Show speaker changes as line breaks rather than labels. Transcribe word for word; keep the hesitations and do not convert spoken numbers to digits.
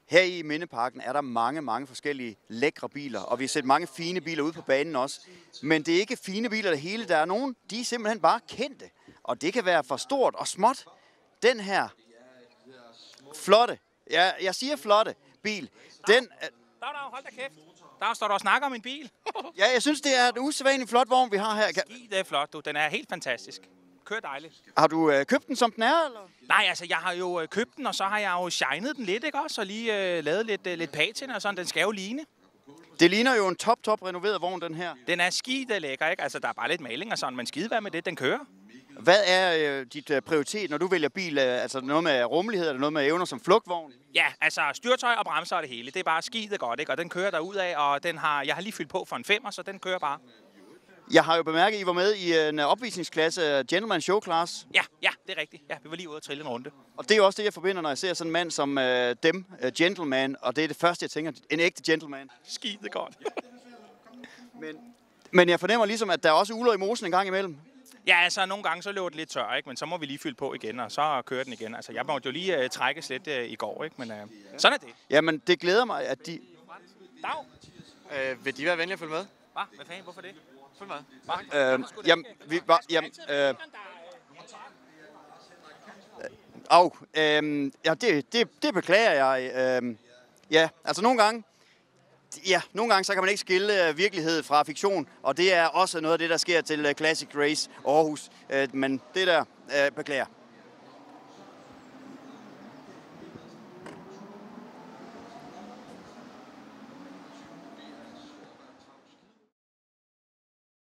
Her i Mindeparken er der mange, mange forskellige lækre biler, og vi har set mange fine biler ude på banen også. Men det er ikke fine biler det hele. Der er nogen, de er simpelthen bare kendte. Og det kan være for stort og småt. Den her flotte, ja, jeg siger flotte bil, den...
Dag, dag, hold da kæft. Der står du og snakker om en bil.
Ja, jeg synes, det er et usædvanligt flot vogn, vi har her.
Skid, det er flot, du. Den er helt fantastisk. Kører dejligt.
Har du øh, købt den, som den er, eller?
Nej, altså, jeg har jo øh, købt den, og så har jeg jo shined den lidt, ikke også? Og lige øh, lavet lidt, øh, lidt patina og sådan. Den skal jo ligne.
Det ligner jo en top, top renoveret vogn, den her.
Den er skide lækker, ikke? Altså, der er bare lidt maling og sådan, men skide hvad med det, den kører.
Hvad er øh, dit øh, prioritet, når du vælger bil? Øh, altså noget med rummelighed, eller noget med evner som flugtvogn?
Ja, altså styrtøj og bremser og det hele. Det er bare skide godt, ikke? Og den kører derudad, og den har, jeg har lige fyldt på for en femmer, så den kører bare.
Jeg har jo bemærket, at I var med i en opvisningsklasse, Gentleman Show Class.
Ja, ja, det er rigtigt. Ja, vi var lige ude og trille en runde.
Og det er jo også det, jeg forbinder, når jeg ser sådan en mand som øh, dem, uh, gentleman. Og det er det første, jeg tænker, en ægte gentleman.
Skide godt.
men, men jeg fornemmer ligesom, at der er også uler i mosen en gang imellem.
Ja, altså nogle gange så løber det lidt tør, ikke? Men så må vi lige fylde på igen, og så kører den igen. Altså jeg måtte jo lige uh, trækkes lidt uh, i går, ikke? Men uh, sådan er det.
Jamen, det glæder mig, at de...
Dag.
Øh, vil de være venlige at følge med?
Hvad? Hvad fanden? Hvorfor det?
Følg med.
Øh, jamen, vi var... Jamen, øh, Au, øh, ja, det, det, det beklager jeg. Øh, ja, altså nogle gange... Ja, nogle gange så kan man ikke skille uh, virkelighed fra fiktion, og det er også noget af det, der sker til uh, Classic Race Aarhus. Uh, men det der, uh, beklager.